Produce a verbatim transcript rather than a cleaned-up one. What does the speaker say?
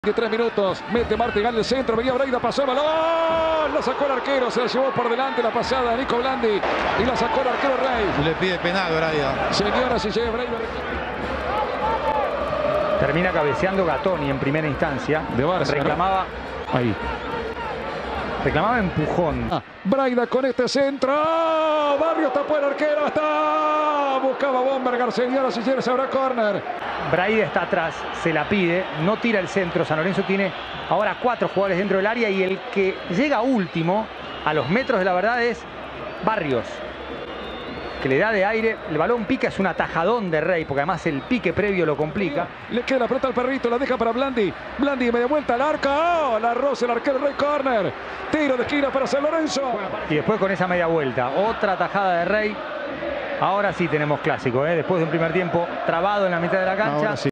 Tres minutos, mete Martigal el centro, venía Braida, pasó el balón, la sacó el arquero, se la llevó por delante la pasada de Nico Blandi y la sacó el arquero Rey. Le pide penal Braida. Señoras y señores, Braida. Termina cabeceando Gatoni en primera instancia. De Barça, reclamaba, ¿no? Ahí. Reclamaba empujón. Ah, Braida con este centro. ¡Oh! Barrios tapó el arquero. Está. Buscaba Bombergar. Señoras y señores, habrá córner. Braida está atrás, se la pide, no tira el centro. San Lorenzo tiene ahora cuatro jugadores dentro del área y el que llega último a los metros de la verdad es Barrios, que le da de aire. El balón pica, es un atajadón de Rey, porque además el pique previo lo complica. Le queda la pelota al perrito, la deja para Blandi. Blandi media vuelta al arco. ¡Oh! La roza el arquero Rey, córner. Tiro de esquina para San Lorenzo. Y después con esa media vuelta, otra atajada de Rey. Ahora sí tenemos clásico, ¿eh? Después de un primer tiempo trabado en la mitad de la cancha.